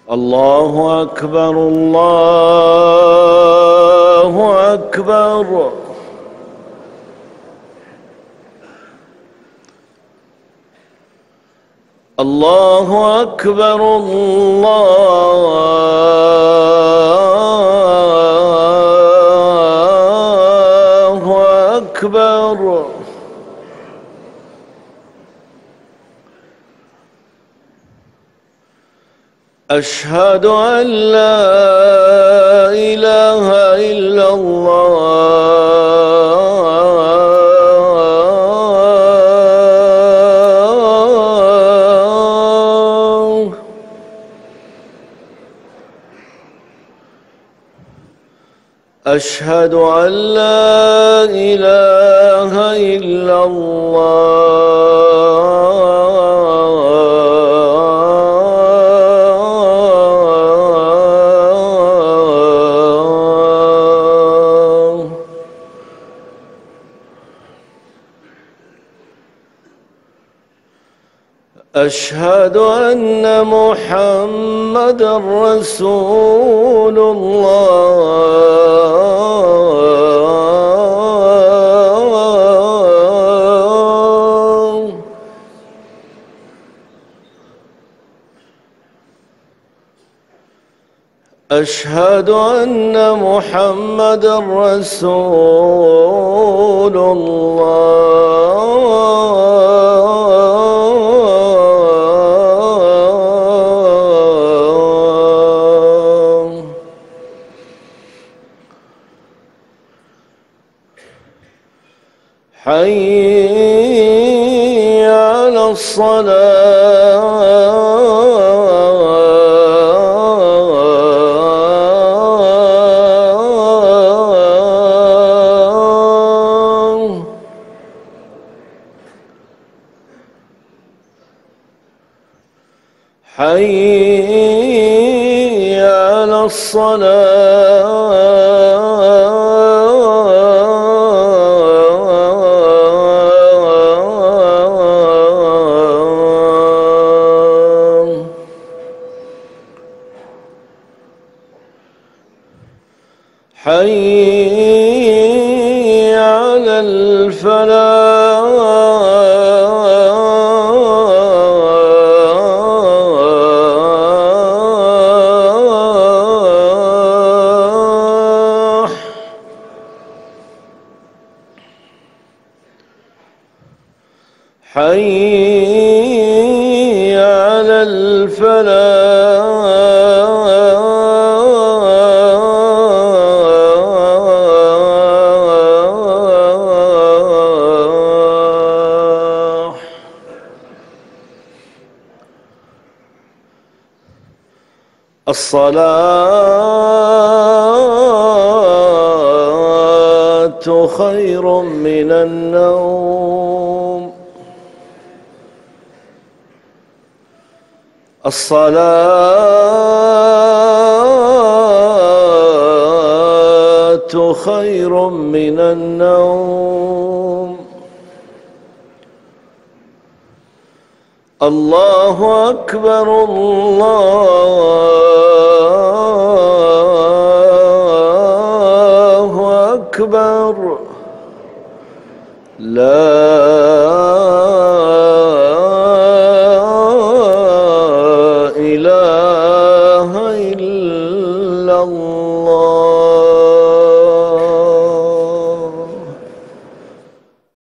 الله أكبر الله أكبر. الله أكبر الله أكبر. أشهد أن لا إله إلا الله. أشهد أن لا إله إلا الله. أشهد أن محمدًا رسول الله. أشهد أن محمدًا رسول الله. حي على الصلاة. حي على الصلاة. حي على الفلاح. حي على الفلاح. الصلاة خير من النوم. الصلاة خير من النوم. الله أكبر الله أكبر. لا إله إلا الله.